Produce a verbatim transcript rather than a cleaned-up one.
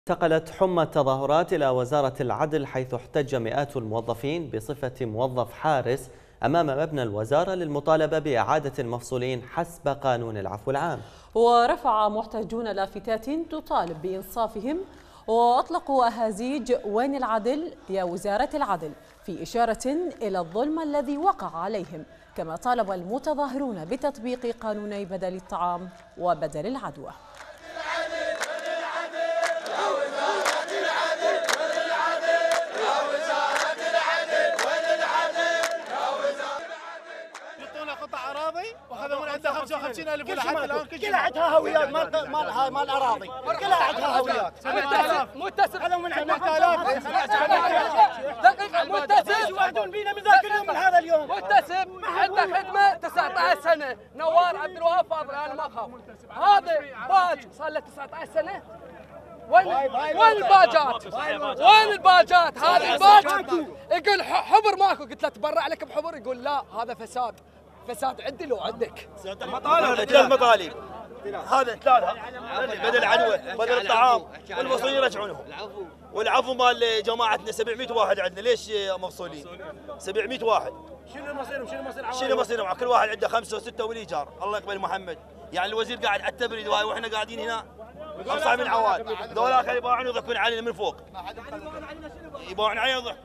انتقلت حمى التظاهرات إلى وزارة العدل، حيث احتج مئات الموظفين بصفة موظف حارس أمام مبنى الوزارة للمطالبة بإعادة المفصولين حسب قانون العفو العام. ورفع محتجون لافتات تطالب بإنصافهم، وأطلقوا أهازيج وين العدل يا وزارة العدل، في إشارة إلى الظلم الذي وقع عليهم. كما طالب المتظاهرون بتطبيق قانوني بدل الطعام وبدل العدوى. قطع اراضي واخذوا من عندها خمسة وخمسين ألف ولحد الان كلها عندها هويات مال مال مال اراضي، كلها عندها هويات. متسم هذا من عندنا دقيقه متسم يوعدون بينا من ذاك اليوم من هذا اليوم. متسم عنده خدمه تسعة عشر سنه، نوار عبد الوهاب فاضل انا ما اخاف. هذا باج صار له تسعة عشر سنه. وين وين الباجات؟ وين الباجات؟ هذا الباج يقول حبر ماكو، قلت له تبرع لك بحبر، يقول لا هذا فساد. فساد عندي لو عندك. مطالب ثلاث مطالب، هذا ثلاثة بدل عدوى، بدل الطعام، والمفصولين يرجعونهم. والعفو مال جماعتنا سبعمئة واحد عندنا، ليش مفصولين؟ سبعمئة واحد. شنو مصيرهم؟ شنو مصير شنو مصيرهم؟ كل واحد عنده خمسة وستة والايجار، الله يقبل محمد. يعني الوزير قاعد على التبريد واحنا قاعدين هنا خمسة من عواد، ذولاك يباعون ويضحكون علينا من فوق. يباعون علينا